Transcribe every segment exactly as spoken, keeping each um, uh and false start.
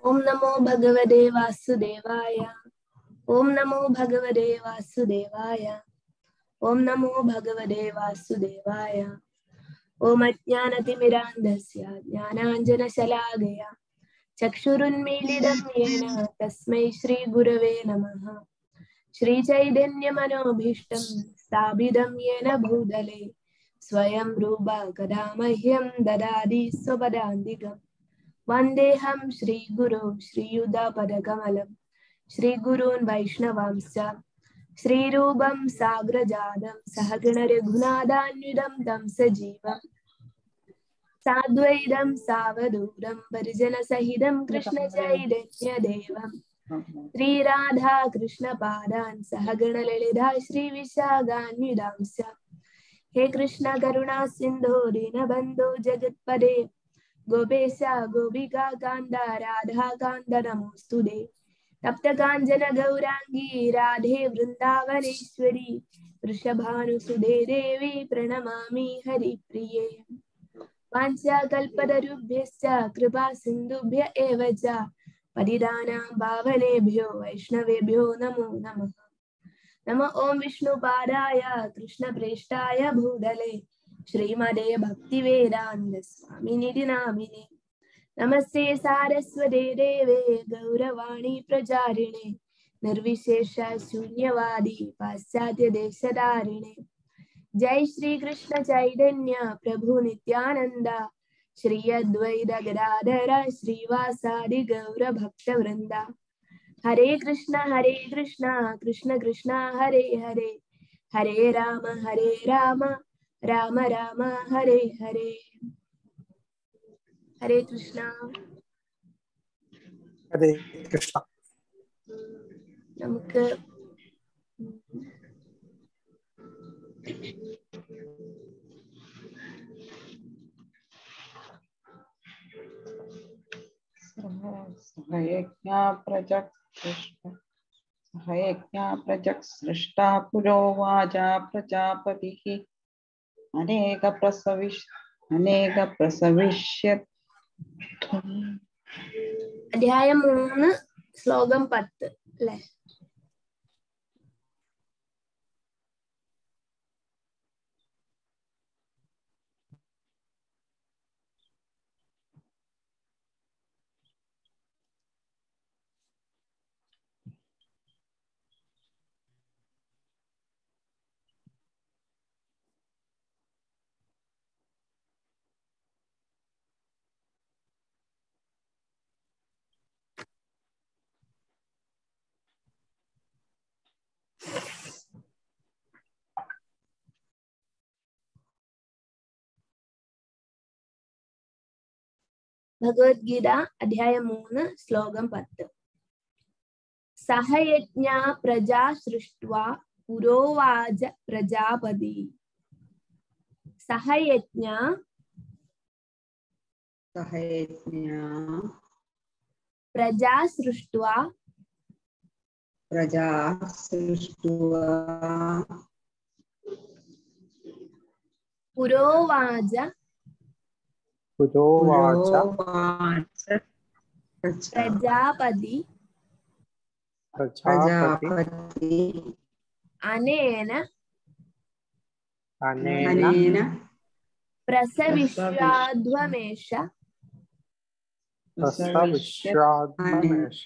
ओम नमो भगवते वासुदेवाय। ओम नमो भगवते वासुदेवाय। ओम नमो भगवते वासुदेवाय। ओम अज्ञानतिमिरान्धस्य ज्ञानाञ्जनशलाकया चक्षुरुन्मीलितं येन तस्मै श्रीगुरवे नमः। श्रीचैतन्यमनोभीष्टं स्थापितं येन भूतले स्वयं रूपा कदा मह्यं ददाति स्वपदान्तिकम्। वन्देऽहं श्रीगुरो श्रीयुतापदकमलं श्रीगुरून् वैष्णवांश्च श्रीरूपं साग्रजातं सहगणरघुनाथान्वितं तं सजीवम् साद्वैतं सावधूतं परिजनसहितं कृष्णचैतन्यदेवम् श्रीराधा कृष्णपादान् सहगणललिता श्रीविशाखान्वितांश्च। हे कृष्ण करुणा सिन्धो दीनबन्धो जगत्पदे गोपेश गोपिका कान्त राधा कान्त नमोस्तुते। तप्त काञ्चन गौरांगी राधे वृन्दावनेश्वरी वृषभानुसुते देवी प्रणमामि हरिप्रिये। वाञ्छाकल्पतरुभ्यश्च कृपा सिन्धुभ्य एव च पतितानां पावनेभ्यो वैष्णवेभ्यो नमो नमः। नमो ओं विष्णुपादाय कृष्णप्रेष्ठाय भूतले श्रीमते भक्तिवेदान्त स्वामिनिधि नामिने। नमस्ते सारस्वते देवे गौरवाणी प्रचारिणे निर्विशेष शून्यवादी पाश्चात्य देशधारिणे। जय श्री कृष्ण चैतन्य प्रभु नित्यानंद श्री अद्वैत गदाधर श्रीवासादि गौर भक्त वृंदा। हरे कृष्ण हरे कृष्ण कृष्ण कृष्ण हरे हरे हरे राम हरे राम राम राम हरे हरे। हरे कृष्ण हरे कृष्ण। നമുക്ക് सहयज्ञा प्रजक् सृष्टा पुरोवाचा प्रजापतिः अनेक प्रसविष् अनेक प्रसविष्यत्। അധ്യായം മൂന്ന് ശ്ലോകം പത്ത് അല്ലേ? ഭഗവത്ഗീത അധ്യായം മൂന്ന് ശ്ലോകം പത്ത്. സഹയജ്ഞ പ്രജാ സൃഷ്ട്വാ പുരോവാച പ്രജാപതി. സഹയജ്ഞ സഹയജ്ഞ പ്രജാ സൃഷ്ട്വാ പ്രജാ സൃഷ്ട്വാ പുരോവാച പുരോവാച പ്രജാപതി പ്രജാപതി അനേന അനേന പ്രസവിഷ്യാധ്വമേഷ പ്രസവിഷ്യാധ്വമേഷ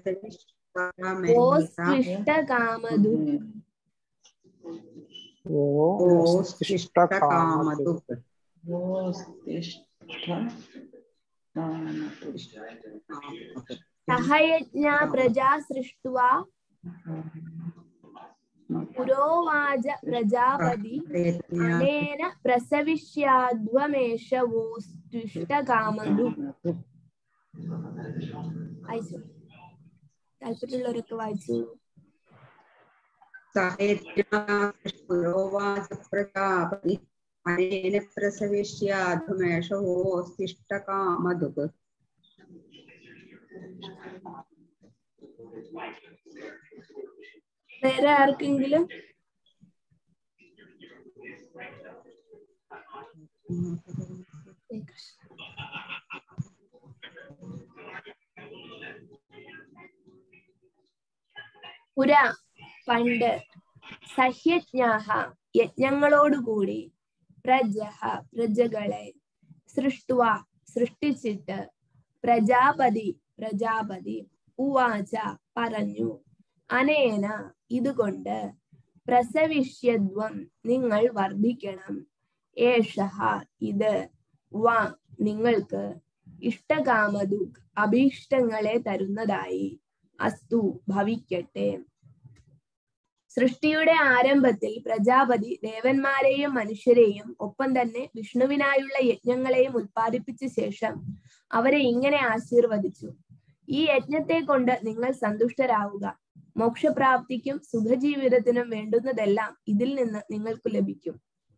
ഓസ്ത്വിഷ്ടകാമധു. ഓസ്തിഷ്ഠകാമധു. സഹയജ്ഞ പ്രജാ സൃഷ്ട്വാ പുരോവാച പ്രജാപതി അനേന പ്രസവിഷ്യാധ്വമേഷ ഓസ്ത്വിഷ്ടകാമധു. താല്പര്യമുള്ളവരൊക്കെ വായിച്ചു. പുരോവാച പ്രജാപതി അനേന പ്രസവിഷ്യാധ്വമേഷ ഓസ്തിഷ്ഠകാമധു. വേറെ ആർക്കെങ്കിലും? പുര പണ്ട് സഹ്യജ്ഞാഹ യജ്ഞങ്ങളോടുകൂടി പ്രജഹ പ്രജകളെ സൃഷ്ടുവ സൃഷ്ടിച്ചിട്ട് പ്രജാപതി പ്രജാപതി ഉവാച പറഞ്ഞു അനേന ഇതുകൊണ്ട് പ്രസവിഷ്യദ്വം നിങ്ങൾ വർദ്ധിക്കണം ഏഷഹ ഇത് വ നിങ്ങൾക്ക് ഇഷ്ടകാമദു അഭീഷ്ടങ്ങളെ തരുന്നതായി അസ്തു ഭവിക്കട്ടെ. സൃഷ്ടിയുടെ ആരംഭത്തിൽ പ്രജാപതി ദേവന്മാരെയും മനുഷ്യരെയും ഒപ്പം തന്നെ വിഷ്ണുവിനായുള്ള യജ്ഞങ്ങളെയും ഉത്പാദിപ്പിച്ച ശേഷം അവരെ ഇങ്ങനെ ആശീർവദിച്ചു. ഈ യജ്ഞത്തെ കൊണ്ട് നിങ്ങൾ സന്തുഷ്ടരാവുക. മോക്ഷപ്രാപ്തിക്കും സുഖജീവിതത്തിനും വേണ്ടുന്നതെല്ലാം ഇതിൽ നിന്ന് നിങ്ങൾക്ക് ലഭിക്കും.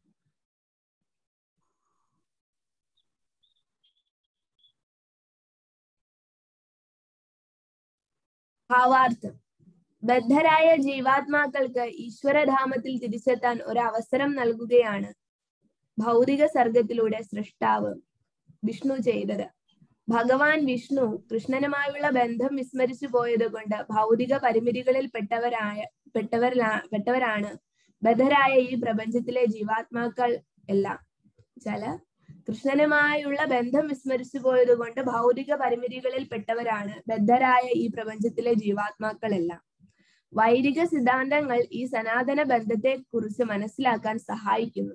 ഭാവാർത്ഥം: ബദ്ധരായ ജീവാത്മാക്കൾക്ക് ഈശ്വരധാമത്തിൽ തിരിച്ചെത്താൻ ഒരവസരം നൽകുകയാണ് ഭൗതിക സർഗത്തിലൂടെ സൃഷ്ടാവ് വിഷ്ണു ചെയ്തത്. ഭഗവാൻ വിഷ്ണു കൃഷ്ണനുമായുള്ള ബന്ധം വിസ്മരിച്ചു പോയത് കൊണ്ട് ഭൗതിക പരിമിതികളിൽ പെട്ടവരായ പെട്ടവരാ പെട്ടവരാണ് ബദ്ധരായ ഈ പ്രപഞ്ചത്തിലെ ജീവാത്മാക്കൾ എല്ലാം. ചില കൃഷ്ണനുമായുള്ള ബന്ധം വിസ്മരിച്ചു പോയത് കൊണ്ട് ഭൗതിക പരിമിതികളിൽ പെട്ടവരാണ് ബദ്ധരായ ഈ പ്രപഞ്ചത്തിലെ ജീവാത്മാക്കളെല്ലാം. വൈദിക സിദ്ധാന്തങ്ങൾ ഈ സനാതന ബന്ധത്തെ കുറിച്ച് മനസ്സിലാക്കാൻ സഹായിക്കുന്നു.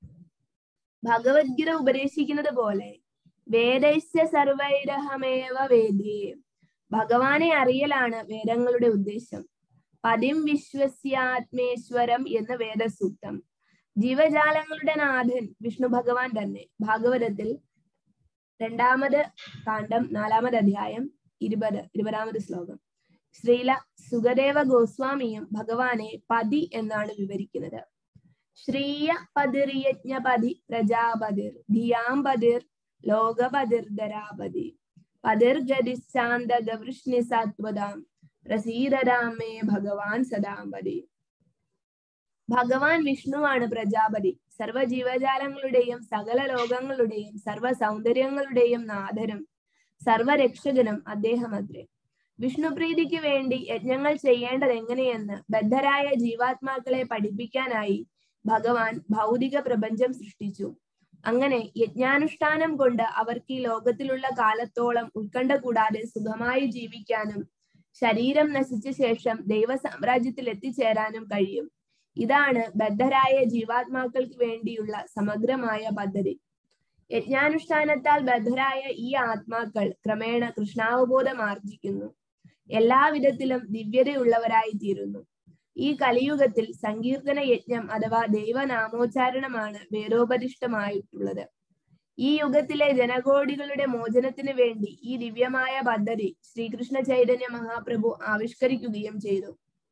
ഭഗവത്ഗീത ഉപദേശിക്കുന്നത് പോലെ വേദൈസ്യ സർവൈരഹമേവ വേദേ, ഭഗവാനെ അറിയലാണ് വേദങ്ങളുടെ ഉദ്ദേശം. പതിം വിശ്വസ്യാത്മേശ്വരം എന്ന വേദസൂക്തം. ജീവജാലങ്ങളുടെ നാഥൻ വിഷ്ണു ഭഗവാൻ തന്നെ. ഭാഗവതത്തിൽ രണ്ടാമത് കാണ്ഡം നാലാമത് അധ്യായം ഇരുപത് ഇരുപതാമത് ശ്ലോകം. ശ്രീല സുഖദേവ ഗോസ്വാമിയും ഭഗവാനെ പതി എന്നാണ് വിവരിക്കുന്നത്. ശ്രീയ പതിർയജ്ഞപതി പ്രജാപതിർ ധിയാംപതിർ ലോകപതിർധരാപതി പതിർഗതിശാന്തക വൃഷ്ണി സാത്വതാം പ്രസീദരാമേ ഭഗവാൻ സദാംപതി. ഭഗവാൻ വിഷ്ണുവാണ് പ്രജാപതി. സർവ ജീവജാലങ്ങളുടെയും സകല ലോകങ്ങളുടെയും സർവ സൗന്ദര്യങ്ങളുടെയും നാഥനും സർവരക്ഷകനും അദ്ദേഹം അത്രേ. വിഷ്ണുപ്രീതിക്ക് വേണ്ടി യജ്ഞങ്ങൾ ചെയ്യേണ്ടത് എങ്ങനെയെന്ന് ബദ്ധരായ ജീവാത്മാക്കളെ പഠിപ്പിക്കാനായി ഭഗവാൻ ഭൗതിക പ്രപഞ്ചം സൃഷ്ടിച്ചു. അങ്ങനെ യജ്ഞാനുഷ്ഠാനം കൊണ്ട് അവർക്ക് ഈ ലോകത്തിലുള്ള കാലത്തോളം ഉത്കണ്ഠ കൂടാതെ സുഖമായി ജീവിക്കാനും ശരീരം നശിച്ച ശേഷം ദൈവ സാമ്രാജ്യത്തിൽ എത്തിച്ചേരാനും കഴിയും. ഇതാണ് ബദ്ധരായ ജീവാത്മാക്കൾക്ക് വേണ്ടിയുള്ള സമഗ്രമായ പദ്ധതി. യജ്ഞാനുഷ്ഠാനത്താൽ ബദ്ധരായ ഈ ആത്മാക്കൾ ക്രമേണ കൃഷ്ണാവബോധം ആർജിക്കുന്നു, എല്ലാവിധത്തിലും ദിവ്യതയുള്ളവരായി തീരുന്നു. ഈ കലിയുഗത്തിൽ സങ്കീർത്തന യജ്ഞം അഥവാ ദൈവനാമോച്ചാരണമാണ് വേദോപദിഷ്ടമായിട്ടുള്ളത്. ഈ യുഗത്തിലെ ജനകോടികളുടെ മോചനത്തിന് വേണ്ടി ഈ ദിവ്യമായ പദ്ധതി ശ്രീകൃഷ്ണ ചൈതന്യ മഹാപ്രഭു ആവിഷ്കരിക്കുകയും ചെയ്തു.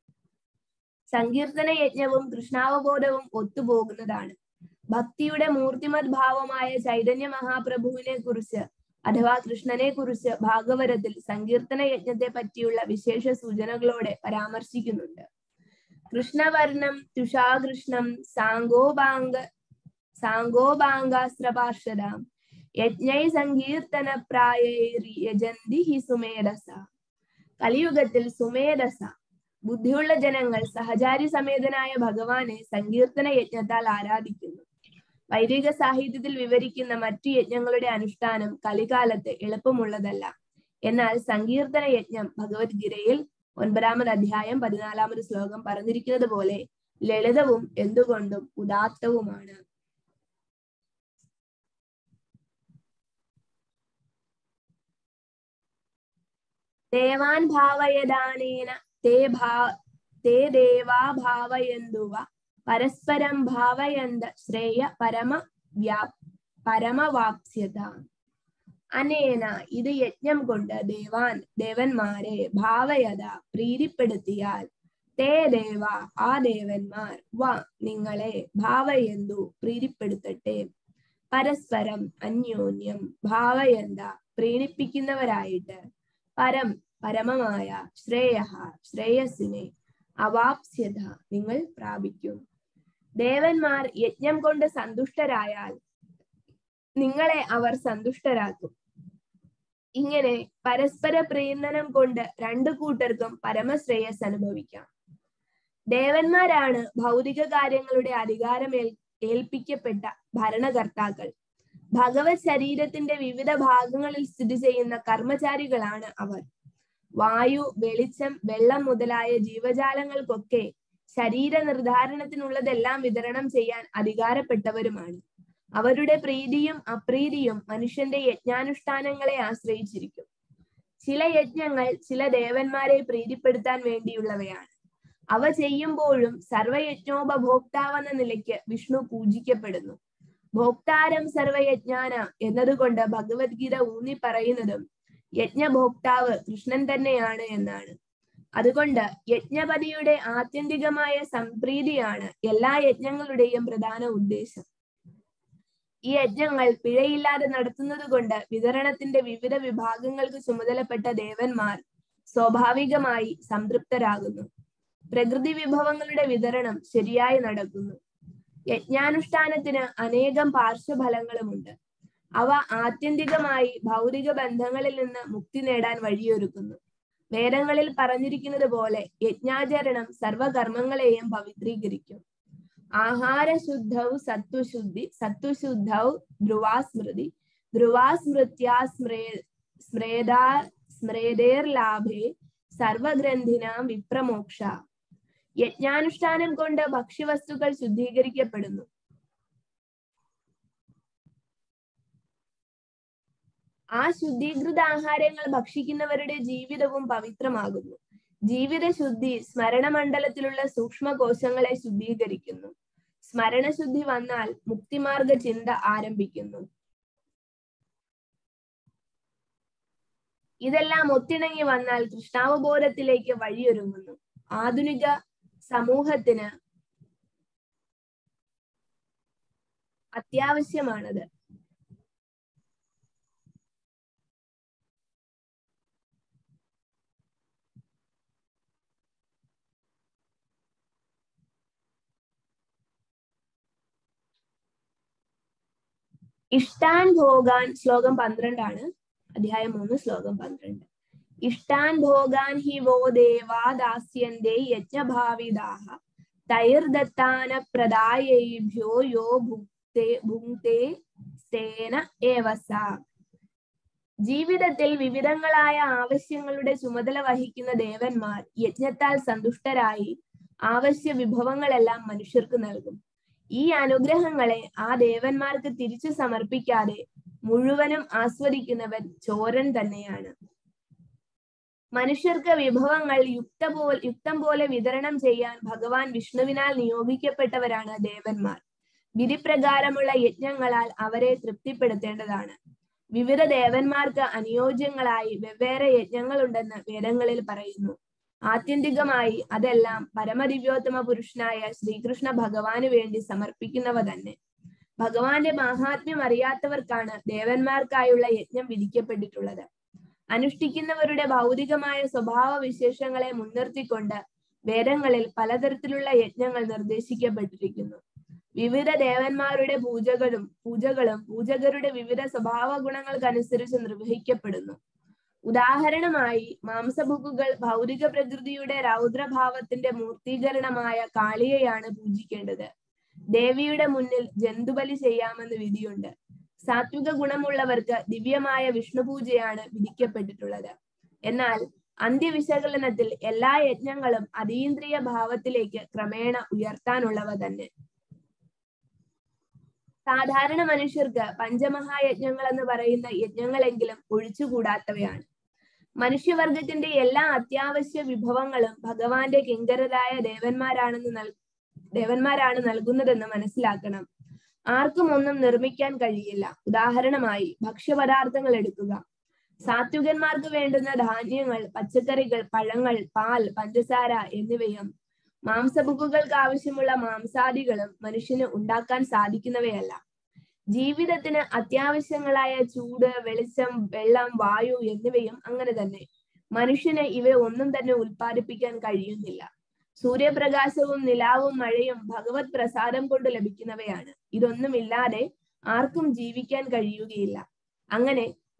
സങ്കീർത്തന യജ്ഞവും കൃഷ്ണാവബോധവും ഒത്തുപോകുന്നതാണ്. ഭക്തിയുടെ മൂർത്തിമത് ഭാവമായ ചൈതന്യ മഹാപ്രഭുവിനെ കുറിച്ച് അഥവാ കൃഷ്ണനെ കുറിച്ച് ഭാഗവതത്തിൽ സങ്കീർത്തന യജ്ഞത്തെ പറ്റിയുള്ള വിശേഷ സൂചനകളോടെ പരാമർശിക്കുന്നുണ്ട്. കൃഷ്ണവർണം തുഷാകൃഷ്ണം സാങ്കോപാംഗ സാങ്കോപാംഗാസ്ത്രപാർഷദാം യജ്ഞൈ സങ്കീർത്തന പ്രായൈര്യജന്തി ഹി സുമേധസ. കലിയുഗത്തിൽ സുമേധസ ബുദ്ധിയുള്ള ജനങ്ങൾ സഹചാരി സമേതനായ ഭഗവാനെ സങ്കീർത്തന യജ്ഞത്താൽ ആരാധിക്കുന്നു. വൈദിക സാഹിത്യത്തിൽ വിവരിക്കുന്ന മറ്റു യജ്ഞങ്ങളുടെ അനുഷ്ഠാനം കലികാലത്ത് എളുപ്പമുള്ളതല്ല. എന്നാൽ സങ്കീർത്തന യജ്ഞം ഭഗവത്ഗീതയിൽ ഒൻപതാമത് അധ്യായം പതിനാലാമത് ശ്ലോകം പറഞ്ഞിരിക്കുന്നത് പോലെ ലളിതവും എന്തുകൊണ്ടും ഉദാത്തവുമാണ്. ദേവാൻ ഭാവയദാനേന തേ ഭാ തേ ദേവാ ഭാവയന്തുവ പരസ്പരം ഭാവയന്ത ശ്രേയ പരമ വ്യാ പരമവാപ്സ്യത. അനേന ഇത് യജ്ഞം കൊണ്ട് ദേവാൻ ദേവന്മാരെ ഭാവയത പ്രീതിപ്പെടുത്തിയാൽ തേ ദേവ ആ ദേവന്മാർ വ നിങ്ങളെ ഭാവയന്തു പ്രീതിപ്പെടുത്തട്ടെ പരസ്പരം അന്യോന്യം ഭാവയന്ത പ്രീണിപ്പിക്കുന്നവരായിട്ട് പരം പരമമായ ശ്രേയ ശ്രേയസിനെ അവാപ്സ്യത നിങ്ങൾ പ്രാപിക്കും. ദേവന്മാർ യജ്ഞം കൊണ്ട് സന്തുഷ്ടരായാൽ നിങ്ങളെ അവർ സന്തുഷ്ടരാക്കും. ഇങ്ങനെ പരസ്പര പ്രീണനം കൊണ്ട് രണ്ടു കൂട്ടർക്കും പരമശ്രേയസ് അനുഭവിക്കാം. ദേവന്മാരാണ് ഭൗതിക കാര്യങ്ങളുടെ അധികാരം ഏൽ ഏൽപ്പിക്കപ്പെട്ട ഭരണകർത്താക്കൾ. ഭഗവത് ശരീരത്തിന്റെ വിവിധ ഭാഗങ്ങളിൽ സ്ഥിതി ചെയ്യുന്ന കർമ്മചാരികളാണ് അവർ. വായു, വെളിച്ചം, വെള്ളം മുതലായ ജീവജാലങ്ങൾക്കൊക്കെ ശരീര നിർദ്ധാരണത്തിനുള്ളതെല്ലാം വിതരണം ചെയ്യാൻ അധികാരപ്പെട്ടവരുമാണ്. അവരുടെ പ്രീതിയും അപ്രീതിയും മനുഷ്യന്റെ യജ്ഞാനുഷ്ഠാനങ്ങളെ ആശ്രയിച്ചിരിക്കും. ചില യജ്ഞങ്ങൾ ചില ദേവന്മാരെ പ്രീതിപ്പെടുത്താൻ വേണ്ടിയുള്ളവയാണ്. അവ ചെയ്യുമ്പോഴും സർവയജ്ഞോപഭോക്താവെന്ന നിലയ്ക്ക് വിഷ്ണു പൂജിക്കപ്പെടുന്നു. ഭോക്താരം സർവയജ്ഞാന എന്നതുകൊണ്ട് ഭഗവത്ഗീത ഊന്നി പറയുന്നതും യജ്ഞഭോക്താവ് കൃഷ്ണൻ തന്നെയാണ് എന്നാണ്. അതുകൊണ്ട് യജ്ഞപതിയുടെ ആത്യന്തികമായ സംപ്രീതിയാണ് എല്ലാ യജ്ഞങ്ങളുടെയും പ്രധാന ഉദ്ദേശം. ഈ യജ്ഞങ്ങൾ പിഴയില്ലാതെ നടത്തുന്നത് കൊണ്ട് വിതരണത്തിന്റെ വിവിധ വിഭാഗങ്ങൾക്ക് ചുമതലപ്പെട്ട ദേവന്മാർ സ്വാഭാവികമായി സംതൃപ്തരാകുന്നു. പ്രകൃതി വിഭവങ്ങളുടെ വിതരണം ശരിയായി നടക്കുന്നു. യജ്ഞാനുഷ്ഠാനത്തിന് അനേകം പാർശ്വഫലങ്ങളുമുണ്ട്. അവ ആത്യന്തികമായി ഭൗതിക ബന്ധങ്ങളിൽ നിന്ന് മുക്തി നേടാൻ വഴിയൊരുക്കുന്നു. വേദങ്ങളിൽ പറഞ്ഞിരിക്കുന്നത് പോലെ യജ്ഞാചരണം സർവകർമ്മങ്ങളെയും പവിത്രീകരിക്കും. ആഹാരശുദ്ധൗ സത്വശുദ്ധി, സത്വശുദ്ധൗ ധ്രുവാസ്മൃതി, ധ്രുവാസ്മൃത്യാ സ്മൃ സ്മൃതാ സ്മൃതേർലാഭേ സർവഗ്രന്ഥിനാം വിപ്രമോക്ഷ. യജ്ഞാനുഷ്ഠാനം കൊണ്ട് ഭക്ഷ്യവസ്തുക്കൾ ശുദ്ധീകരിക്കപ്പെടുന്നു. ആ ശുദ്ധീകൃത ആഹാരങ്ങൾ ഭക്ഷിക്കുന്നവരുടെ ജീവിതവും പവിത്രമാകുന്നു. ജീവിതശുദ്ധി സ്മരണമണ്ഡലത്തിലുള്ള സൂക്ഷ്മകോശങ്ങളെ ശുദ്ധീകരിക്കുന്നു. സ്മരണശുദ്ധി വന്നാൽ മുക്തിമാർഗ ചിന്ത ആരംഭിക്കുന്നു. ഇതെല്ലാം ഒത്തിണങ്ങി വന്നാൽ കൃഷ്ണാവബോധത്തിലേക്ക് വഴിയൊരുങ്ങുന്നു. ആധുനിക സമൂഹത്തിന് അത്യാവശ്യമാണത്. ഇഷ്ടാൻ ഭോഗാൻ, ശ്ലോകം പന്ത്രണ്ടാണ്, അധ്യായം മൂന്ന് ശ്ലോകം പന്ത്രണ്ട്. ഇഷ്ടാൻ ഭോഗാൻ ഹി വോ ദേവാ ദാസ്യന്തേ യജ്ഞഭാവിദാഹ തൈർദത്താന പ്രദായേഭ്യോ യോ ഭുക്തേ ഭുങ്ക്തേ സേന ഏവസ. ജീവിതത്തിൽ വിവിധങ്ങളായ ആവശ്യങ്ങളുടെ ചുമതല വഹിക്കുന്ന ദേവന്മാർ യജ്ഞത്താൽ സന്തുഷ്ടരായി ആവശ്യ വിഭവങ്ങളെല്ലാം മനുഷ്യർക്ക് നൽകും. ഈ അനുഗ്രഹങ്ങളെ ആ ദേവന്മാർക്ക് തിരിച്ചു സമർപ്പിക്കാതെ മുഴുവനും ആസ്വദിക്കുന്നവൻ ചോരൻ തന്നെയാണ്. മനുഷ്യർക്ക് വിഭവങ്ങൾ യുക്ത പോ യുക്തം പോലെ വിതരണം ചെയ്യാൻ ഭഗവാൻ വിഷ്ണുവിനാൽ നിയോഗിക്കപ്പെട്ടവരാണ് ദേവന്മാർ. വിധിപ്രകാരമുള്ള യജ്ഞങ്ങളാൽ അവരെ തൃപ്തിപ്പെടുത്തേണ്ടതാണ്. വിവിധ ദേവന്മാർക്ക് അനുയോജ്യങ്ങളായി വെവ്വേറെ യജ്ഞങ്ങളുണ്ടെന്ന് വേദങ്ങളിൽ പറയുന്നു. ആത്യന്തികമായി അതെല്ലാം പരമദിവ്യോത്തമ പുരുഷനായ ശ്രീകൃഷ്ണ ഭഗവാന് വേണ്ടി സമർപ്പിക്കുന്നവ തന്നെ. ഭഗവാന്റെ മാഹാത്മ്യം അറിയാത്തവർക്കാണ് ദേവന്മാർക്കായുള്ള യജ്ഞം വിധിക്കപ്പെട്ടിട്ടുള്ളത്. അനുഷ്ഠിക്കുന്നവരുടെ ഭൗതികമായ സ്വഭാവ വിശേഷങ്ങളെ മുൻനിർത്തിക്കൊണ്ട് വേദങ്ങളിൽ പലതരത്തിലുള്ള യജ്ഞങ്ങൾ നിർദ്ദേശിക്കപ്പെട്ടിരിക്കുന്നു. വിവിധ ദേവന്മാരുടെ പൂജകളും പൂജകളും പൂജകരുടെ വിവിധ സ്വഭാവ ഗുണങ്ങൾക്കനുസരിച്ച് നിർവഹിക്കപ്പെടുന്നു. ഉദാഹരണമായി മാംസഭുക്കുകൾ ഭൗതിക പ്രകൃതിയുടെ രൗദ്രഭാവത്തിന്റെ മൂർത്തീകരണമായ കാളിയെയാണ് പൂജിക്കേണ്ടത്. ദേവിയുടെ മുന്നിൽ ജന്തുബലി ചെയ്യാമെന്ന് വിധിയുണ്ട്. സാത്വിക ഗുണമുള്ളവർക്ക് ദിവ്യമായ വിഷ്ണു പൂജയാണ് വിധിക്കപ്പെട്ടിട്ടുള്ളത്. എന്നാൽ അന്ത്യവിശകലനത്തിൽ എല്ലാ യജ്ഞങ്ങളും അതീന്ദ്രിയ ഭാവത്തിലേക്ക് ക്രമേണ ഉയർത്താനുള്ളവ തന്നെ. സാധാരണ മനുഷ്യർക്ക് പഞ്ചമഹായജ്ഞങ്ങൾ എന്ന് പറയുന്ന യജ്ഞങ്ങളെങ്കിലും ഒഴിച്ചുകൂടാത്തവയാണ്. മനുഷ്യവർഗത്തിന്റെ എല്ലാ അത്യാവശ്യ വിഭവങ്ങളും ഭഗവാന്റെ കിങ്കരരായ ദേവന്മാരാണെന്ന് നൽ ദേവന്മാരാണ് നൽകുന്നതെന്ന് മനസ്സിലാക്കണം. ആർക്കും ഒന്നും നിർമ്മിക്കാൻ കഴിയില്ല. ഉദാഹരണമായി ഭക്ഷ്യപദാർത്ഥങ്ങൾ എടുക്കുക. സാത്വികന്മാർക്ക് വേണ്ടുന്ന ധാന്യങ്ങൾ, പച്ചക്കറികൾ, പഴങ്ങൾ, പാൽ, പഞ്ചസാര എന്നിവയും മാംസഭുക്കുകൾക്ക് ആവശ്യമുള്ള മാംസാദികളും മനുഷ്യന് ഉണ്ടാക്കാൻ സാധിക്കുന്നവയല്ല. ജീവിതത്തിന് അത്യാവശ്യങ്ങളായ ചൂട്, വെളിച്ചം, വെള്ളം, വായു എന്നിവയും അങ്ങനെ തന്നെ. മനുഷ്യന് ഇവ ഒന്നും തന്നെ ഉൽപ്പാദിപ്പിക്കാൻ കഴിയുന്നില്ല. സൂര്യപ്രകാശവും നിലാവും മഴയും ഭഗവത് പ്രസാദം കൊണ്ട് ലഭിക്കുന്നവയാണ്. ഇതൊന്നുമില്ലാതെ ആർക്കും ജീവിക്കാൻ കഴിയുകയില്ല. അങ്ങനെ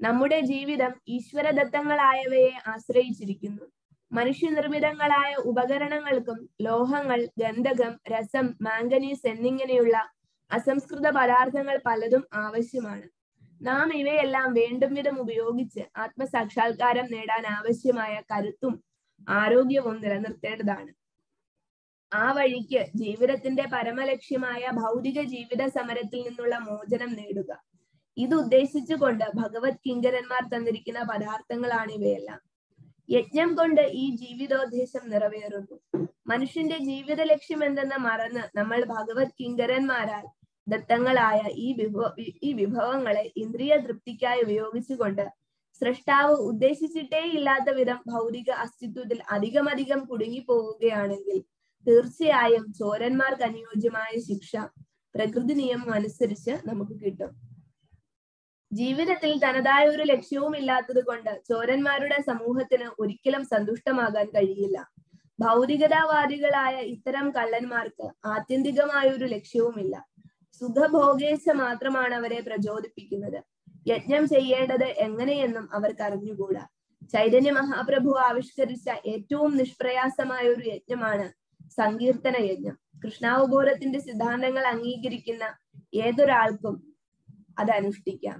നമ്മുടെ ജീവിതം ഈശ്വരദത്തങ്ങളായവയെ ആശ്രയിച്ചിരിക്കുന്നു. മനുഷ്യനിർമ്മിതങ്ങളായ ഉപകരണങ്ങൾക്കും ലോഹങ്ങൾ, ഗന്ധകം, രസം, മാംഗനീസ് എന്നിങ്ങനെയുള്ള അസംസ്കൃത പദാർത്ഥങ്ങൾ പലതും ആവശ്യമാണ്. നാം ഇവയെല്ലാം വേണ്ടും വിധം ഉപയോഗിച്ച് ആത്മസാക്ഷാത്കാരം നേടാൻ ആവശ്യമായ കരുത്തും ആരോഗ്യവും നിലനിർത്തേണ്ടതാണ്. ആ വഴിക്ക് ജീവിതത്തിന്റെ പരമലക്ഷ്യമായ ഭൗതിക ജീവിത സമരത്തിൽ നിന്നുള്ള മോചനം നേടുക. ഇത് ഉദ്ദേശിച്ചുകൊണ്ട് ഭഗവത് കിങ്കരന്മാർ തന്നിരിക്കുന്ന പദാർത്ഥങ്ങളാണ് ഇവയെല്ലാം. യജ്ഞം കൊണ്ട് ഈ ജീവിതോദ്ദേശം നിറവേറുന്നു. മനുഷ്യന്റെ ജീവിത ലക്ഷ്യം എന്തെന്ന് മറന്ന് നമ്മൾ ഭഗവത് കിങ്കരന്മാരാൽ ദത്തങ്ങളായ ഈ വിഭവ ഈ വിഭവങ്ങളെ ഇന്ദ്രിയ തൃപ്തിക്കായി ഉപയോഗിച്ചുകൊണ്ട് സൃഷ്ടാവ് ഉദ്ദേശിച്ചിട്ടേ ഇല്ലാത്ത വിധം ഭൗതിക അസ്തിത്വത്തിൽ അധികമധികം കുടുങ്ങിപ്പോവുകയാണെങ്കിൽ തീർച്ചയായും ചോരന്മാർക്ക് അനുയോജ്യമായ ശിക്ഷ പ്രകൃതി നിയമം അനുസരിച്ച് നമുക്ക് കിട്ടും. ജീവിതത്തിൽ തനതായ ഒരു ലക്ഷ്യവും ഇല്ലാത്തത് കൊണ്ട് ചോരന്മാരുടെ സമൂഹത്തിന് ഒരിക്കലും സന്തുഷ്ടമാകാൻ കഴിയില്ല. ഭൗതികതാവാദികളായ ഇത്തരം കള്ളന്മാർക്ക് ആത്യന്തികമായ ഒരു ലക്ഷ്യവുമില്ല. സുഖഭോഗേച്ഛ മാത്രമാണ് അവരെ പ്രചോദിപ്പിക്കുന്നത്. യജ്ഞം ചെയ്യേണ്ടത് എങ്ങനെയെന്നും അവർക്ക് അറിഞ്ഞുകൂടാ. ചൈതന്യ മഹാപ്രഭു ആവിഷ്കരിച്ച ഏറ്റവും നിഷ്പ്രയാസമായ ഒരു യജ്ഞമാണ് സങ്കീർത്തന യജ്ഞം. കൃഷ്ണാവബോധത്തിന്റെ സിദ്ധാന്തങ്ങൾ അംഗീകരിക്കുന്ന ഏതൊരാൾക്കും അത് അനുഷ്ഠിക്കാം.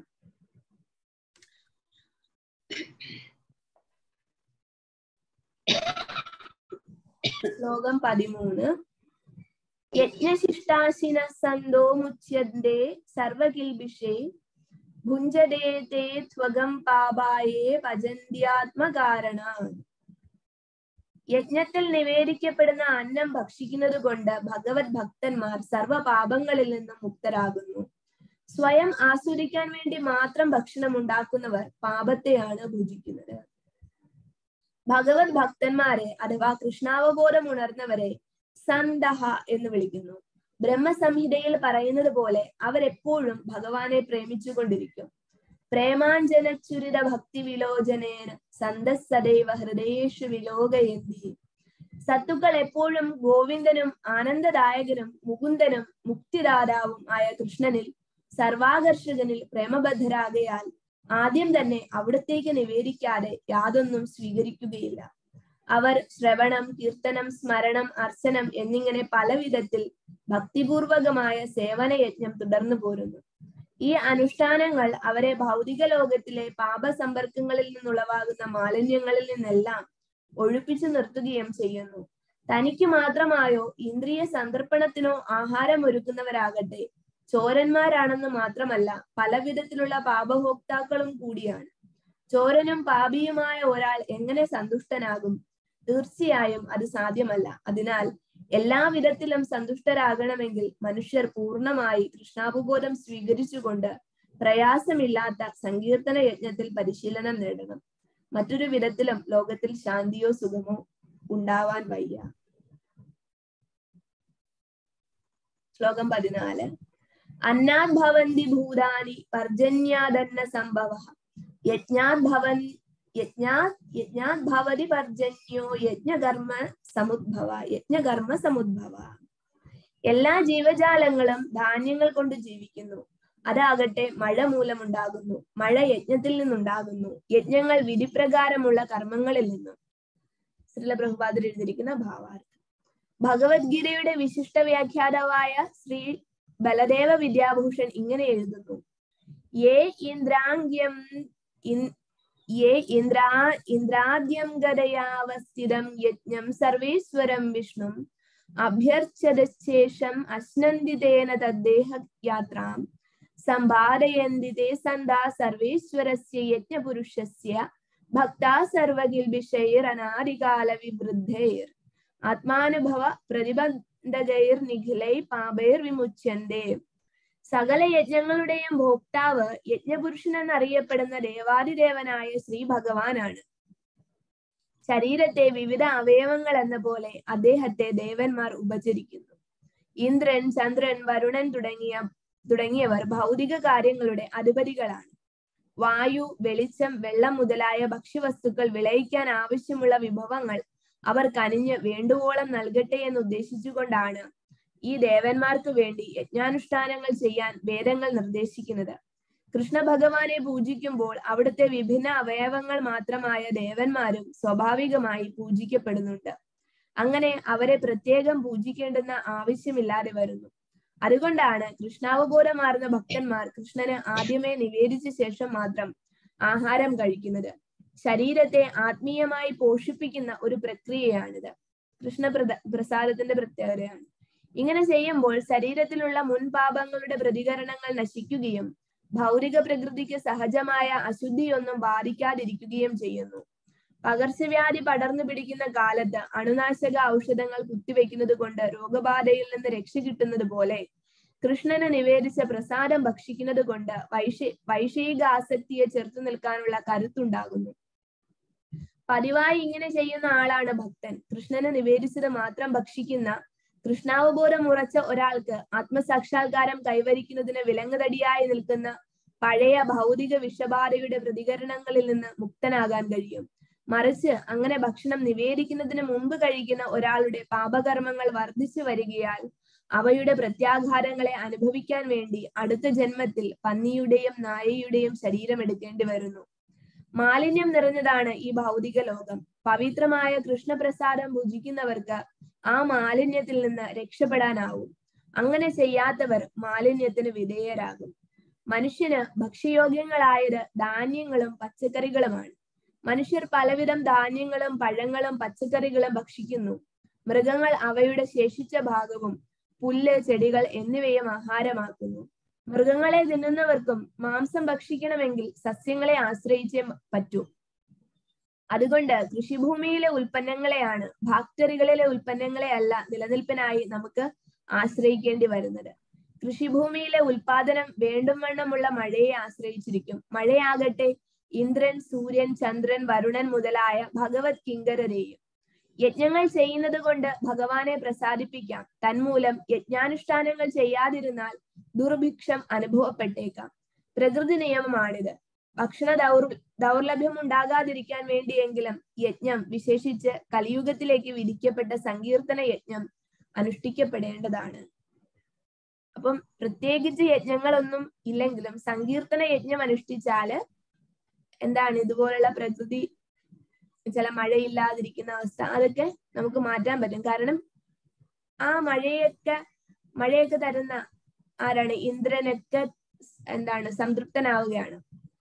ശ്ലോകം പതിമൂന്ന്. യജ്ഞശിഷ്ടാശിന സന്തോ മുച്യന്തേ സർവകിൽബിഷേ ഭുഞ്ജതേ തേ ത്വഗം പാപായേ ഭജന്ത്യാത്മകാരണാൻ. യജ്ഞത്തിൽ നിവേദിക്കപ്പെടുന്ന അന്നം ഭക്ഷിക്കുന്നത് കൊണ്ട് ഭഗവത് ഭക്തന്മാർ സർവ പാപങ്ങളിൽ നിന്നും മുക്തരാകുന്നു. സ്വയം ആസ്വദിക്കാൻ വേണ്ടി മാത്രം ഭക്ഷണം ഉണ്ടാക്കുന്നവർ പാപത്തെയാണ് ഭുജിക്കുന്നത്. ഭഗവത് ഭക്തന്മാരെ അഥവാ കൃഷ്ണാവബോധം ഉണർന്നവരെ സന്തഹ എന്ന് വിളിക്കുന്നു. ബ്രഹ്മസംഹിതയിൽ പറയുന്നത് പോലെ അവരെപ്പോഴും ഭഗവാനെ പ്രേമിച്ചുകൊണ്ടിരിക്കും. പ്രേമാഞ്ജനച്ചുരിത ഭക്തി വിലോചനേന സന്തസദൈവ ഹൃദയേഷു വിലോകയന്തി. സത്തുക്കൾ എപ്പോഴും ഗോവിന്ദനും ആനന്ദദായകനും മുകുന്ദനും മുക്തിദാതാവും ആയ കൃഷ്ണനിൽ സർവാകർഷകനിൽ പ്രേമബദ്ധരാകയാൽ ആദ്യം തന്നെ അവിടത്തേക്ക് നിവേദിക്കാതെ യാതൊന്നും സ്വീകരിക്കുകയില്ല. അവർ ശ്രവണം, കീർത്തനം, സ്മരണം, അർച്ചനം എന്നിങ്ങനെ പല വിധത്തിൽ ഭക്തിപൂർവകമായ സേവനയജ്ഞം തുടർന്നു പോരുന്നു. ഈ അനുഷ്ഠാനങ്ങൾ അവരെ ഭൗതിക ലോകത്തിലെ പാപസമ്പർക്കങ്ങളിൽ നിന്നുളവാകുന്ന മാലിന്യങ്ങളിൽ നിന്നെല്ലാം ഒഴിപ്പിച്ചു നിർത്തുകയും ചെയ്യുന്നു. തനിക്ക് മാത്രമായോ ഇന്ദ്രിയ സന്തർപ്പണത്തിനോ ആഹാരം ഒരുക്കുന്നവരാകട്ടെ ചോരന്മാരാണെന്ന് മാത്രമല്ല പല വിധത്തിലുള്ള പാപഭോക്താക്കളും കൂടിയാണ്. ചോരനും പാപിയുമായ ഒരാൾ എങ്ങനെ സന്തുഷ്ടനാകും? തീർച്ചയായും അത് സാധ്യമല്ല. അതിനാൽ എല്ലാ വിധത്തിലും സന്തുഷ്ടരാകണമെങ്കിൽ മനുഷ്യർ പൂർണ്ണമായി കൃഷ്ണാവബോധം സ്വീകരിച്ചുകൊണ്ട് പ്രയാസമില്ലാത്ത സങ്കീർത്തന യജ്ഞത്തിൽ പരിശീലനം നേടണം. മറ്റൊരു വിധത്തിലും ലോകത്തിൽ ശാന്തിയോ സുഖമോ ഉണ്ടാവാൻ വയ്യ. ശ്ലോകം പതിനാല്. അന്നാദ് ഭവന്തി ഭൂതാനി പർജന്യാദന്ന സംഭവ യജ്ഞാത് ഭവൻ യജ്ഞാത് യജ്ഞാത് ഭവതി പർജന്യോ യജ്ഞകർമ്മ സമുദ്ഭവ യജ്ഞകർമ്മ സമുദ്ഭവ. എല്ലാ ജീവജാലങ്ങളും ധാന്യങ്ങൾ കൊണ്ട് ജീവിക്കുന്നു. അതാകട്ടെ മഴ മൂലമുണ്ടാകുന്നു. മഴ യജ്ഞത്തിൽ നിന്നുണ്ടാകുന്നു. യജ്ഞങ്ങൾ വിധിപ്രകാരമുള്ള കർമ്മങ്ങളിൽ നിന്നും. ശ്രീല പ്രഭുപാദർ എഴുതിയിരിക്കുന്ന ഭാവാർത്ഥം. ഭഗവത്ഗീതയുടെ വിശിഷ്ട വ്യാഖ്യാതാവായ ശ്രീ ബലദേവ വിദ്യാഭൂഷൺ ഇങ്ങനെ എഴുതുന്നു. യേ ഇന്ദ്രാംഗ്യം യേ ഇന്ദ്രാ ഇന്ദ്രാദ്യം ഗതയാവസ്ഥിതം യജ്ഞം സർവേശ്വരം വിഷ്ണും അഭ്യർച്ചതശേഷം അശ്നന്തി തേന തദ്ദേഹ യാത്രാം സമ്പാദയന്തി തേ സന്താ സർവേശ്വരസ്യ യജ്ഞപുരുഷസ്യ ഭക്താ സർവകിൽബിഷൈരനാദികാല വിവൃദ്ധൈർ ആത്മാനുഭവ പ്രതിബന്ധകൈർ നിഖിലൈ പാപൈർ വിമുച്യന്തേ. സകല യജ്ഞങ്ങളുടെയും ഭോക്താവ് യജ്ഞപുരുഷൻ എന്നറിയപ്പെടുന്ന ദേവാദിദേവനായ ശ്രീ ഭഗവാനാണ്. ശരീരത്തെ വിവിധ അവയവങ്ങൾ എന്ന പോലെ അദ്ദേഹത്തെ ദേവന്മാർ ഉപചരിക്കുന്നു. ഇന്ദ്രൻ, ചന്ദ്രൻ, വരുണൻ തുടങ്ങിയ തുടങ്ങിയവർ ഭൗതിക കാര്യങ്ങളുടെ അധിപതികളാണ്. വായു, വെളിച്ചം, വെള്ളം മുതലായ ഭക്ഷ്യവസ്തുക്കൾ വിളയിക്കാൻ ആവശ്യമുള്ള വിഭവങ്ങൾ അവർ കനിഞ്ഞ് വേണ്ടുവോളം നൽകട്ടെ എന്ന് ഉദ്ദേശിച്ചുകൊണ്ടാണ് ഈ ദേവന്മാർക്ക് വേണ്ടി യജ്ഞാനുഷ്ഠാനങ്ങൾ ചെയ്യാൻ വേദങ്ങൾ നിർദ്ദേശിക്കുന്നത്. കൃഷ്ണ ഭഗവാനെ പൂജിക്കുമ്പോൾ അവിടുത്തെ വിഭിന്ന അവയവങ്ങൾ മാത്രമായ ദേവന്മാരും സ്വാഭാവികമായി പൂജിക്കപ്പെടുന്നുണ്ട്. അങ്ങനെ അവരെ പ്രത്യേകം പൂജിക്കേണ്ടുന്ന ആവശ്യമില്ലാതെ വരുന്നു. അതുകൊണ്ടാണ് കൃഷ്ണാവബോധമാർന്ന ഭക്തന്മാർ കൃഷ്ണന് ആദ്യമേ നിവേദിച്ച ശേഷം മാത്രം ആഹാരം കഴിക്കുന്നത്. ശരീരത്തെ ആത്മീയമായി പോഷിപ്പിക്കുന്ന ഒരു പ്രക്രിയയാണിത്. കൃഷ്ണ പ്രസാദത്തിന്റെ പ്രത്യേകതയാണ്. ഇങ്ങനെ ചെയ്യുമ്പോൾ ശരീരത്തിലുള്ള മുൻപാപങ്ങളുടെ പ്രതികരണങ്ങൾ നശിക്കുകയും ഭൗതിക പ്രകൃതിക്ക് സഹജമായ അശുദ്ധിയൊന്നും ബാധിക്കാതിരിക്കുകയും ചെയ്യുന്നു. പകർച്ചവ്യാധി പടർന്നു പിടിക്കുന്ന കാലത്ത് അണുനാശക ഔഷധങ്ങൾ കുത്തിവെക്കുന്നത് കൊണ്ട് രോഗബാധയിൽ നിന്ന് രക്ഷ കിട്ടുന്നത് പോലെ കൃഷ്ണന് നിവേദിച്ച പ്രസാദം ഭക്ഷിക്കുന്നത് കൊണ്ട് വൈഷ വൈഷയിക ആസക്തിയെ ചെറുത്തു നിൽക്കാനുള്ള കരുത്തുണ്ടാകുന്നു. പതിവായി ഇങ്ങനെ ചെയ്യുന്ന ആളാണ് ഭക്തൻ. കൃഷ്ണന് നിവേദിച്ചത് മാത്രം ഭക്ഷിക്കുന്ന കൃഷ്ണാവബോധം ഉറച്ച ഒരാൾക്ക് ആത്മസാക്ഷാത്കാരം കൈവരിക്കുന്നതിന് വിലങ്ങുതടിയായി നിൽക്കുന്ന പഴയ ഭൗതിക വിഷബാധയുടെ പ്രതികരണങ്ങളിൽ നിന്ന് മുക്തനാകാൻ കഴിയും. മറിച്ച് അങ്ങനെ ഭക്ഷണം നിവേദിക്കുന്നതിന് മുമ്പ് കഴിക്കുന്ന ഒരാളുടെ പാപകർമ്മങ്ങൾ വർദ്ധിച്ചു വരികയാൽ അവയുടെ പ്രത്യാഘാതങ്ങളെ അനുഭവിക്കാൻ വേണ്ടി അടുത്ത ജന്മത്തിൽ പന്നിയുടെയും നായയുടെയും ശരീരം എടുക്കേണ്ടി വരുന്നു. മാലിന്യം നിറഞ്ഞതാണ് ഈ ഭൗതിക ലോകം. പവിത്രമായ കൃഷ്ണപ്രസാദം ഭുജിക്കുന്നവർക്ക് ആ മാലിന്യത്തിൽ നിന്ന് രക്ഷപ്പെടാനാവും. അങ്ങനെ ചെയ്യാത്തവർ മാലിന്യത്തിന് വിധേയരാകും. മനുഷ്യന് ഭക്ഷ്യയോഗ്യങ്ങളായത് ധാന്യങ്ങളും പച്ചക്കറികളുമാണ്. മനുഷ്യർ പലവിധം ധാന്യങ്ങളും പഴങ്ങളും പച്ചക്കറികളും ഭക്ഷിക്കുന്നു. മൃഗങ്ങൾ അവയുടെ ശേഷിച്ച ഭാഗവും പുല്ല്, ചെടികൾ എന്നിവയും ആഹാരമാക്കുന്നു. മൃഗങ്ങളെ തിന്നുന്നവർക്കും മാംസം ഭക്ഷിക്കണമെങ്കിൽ സസ്യങ്ങളെ ആശ്രയിച്ചേ പറ്റൂ. അതുകൊണ്ട് കൃഷിഭൂമിയിലെ ഉൽപ്പന്നങ്ങളെയാണ്, ഫാക്ടറികളിലെ ഉൽപ്പന്നങ്ങളെ അല്ല നിലനിൽപ്പിനായി നമുക്ക് ആശ്രയിക്കേണ്ടി വരുന്നത്. കൃഷിഭൂമിയിലെ ഉൽപാദനം വേണ്ടും വണ്ണമുള്ള മഴയെ ആശ്രയിച്ചിരിക്കും. മഴയാകട്ടെ ഇന്ദ്രൻ, സൂര്യൻ, ചന്ദ്രൻ, വരുണൻ മുതലായ ഭഗവത് കിങ്കരരെയും. യജ്ഞങ്ങൾ ചെയ്യുന്നത് കൊണ്ട് ഭഗവാനെ പ്രസാദിപ്പിക്കാം. തന്മൂലം യജ്ഞാനുഷ്ഠാനങ്ങൾ ചെയ്യാതിരുന്നാൽ ദുർഭിക്ഷം അനുഭവപ്പെട്ടേക്കാം. പ്രകൃതി നിയമമാണിത്. ഭക്ഷണ ദൗർ ദൗർലഭ്യം ഉണ്ടാകാതിരിക്കാൻ വേണ്ടിയെങ്കിലും യജ്ഞം, വിശേഷിച്ച് കലിയുഗത്തിലേക്ക് വിധിക്കപ്പെട്ട സങ്കീർത്തന യജ്ഞം അനുഷ്ഠിക്കപ്പെടേണ്ടതാണ്. അപ്പം പ്രത്യേകിച്ച് യജ്ഞങ്ങളൊന്നും ഇല്ലെങ്കിലും സങ്കീർത്തന യജ്ഞം അനുഷ്ഠിച്ചാല് എന്താണ് ഇതുപോലുള്ള പ്രകൃതി ചില മഴയില്ലാതിരിക്കുന്ന അവസ്ഥ അതൊക്കെ നമുക്ക് മാറ്റാൻ പറ്റും. കാരണം ആ മഴയൊക്കെ മഴയൊക്കെ തരുന്ന ആരാണ്? ഇന്ദ്രനൊക്കെ എന്താണ് സംതൃപ്തനാവുകയാണ്.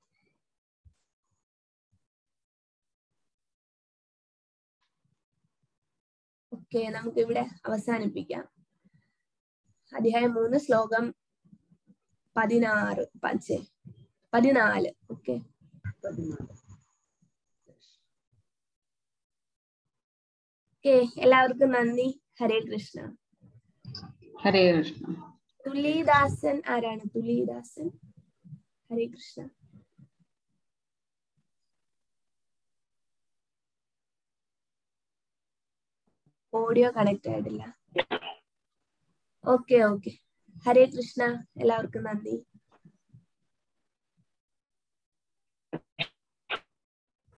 ഓക്കെ, നമുക്ക് ഇവിടെ അവസാനിപ്പിക്കാം. അധ്യായം മൂന്ന് ശ്ലോകം പതിനാറ് പച്ചേ പതിനാല് ഓക്കെ ഓക്കെ എല്ലാവർക്കും നന്ദി. ഹരേ കൃഷ്ണ. ഹരേ കൃഷ്ണ. തുലീദാസൻ ആരാണ്? തുലീദാസൻ. ഹരേ കൃഷ്ണ. ഓഡിയോ കണക്ട് ആയിട്ടില്ല. Okay okay Hare Krishna. എല്ലാവർക്കും നന്ദി.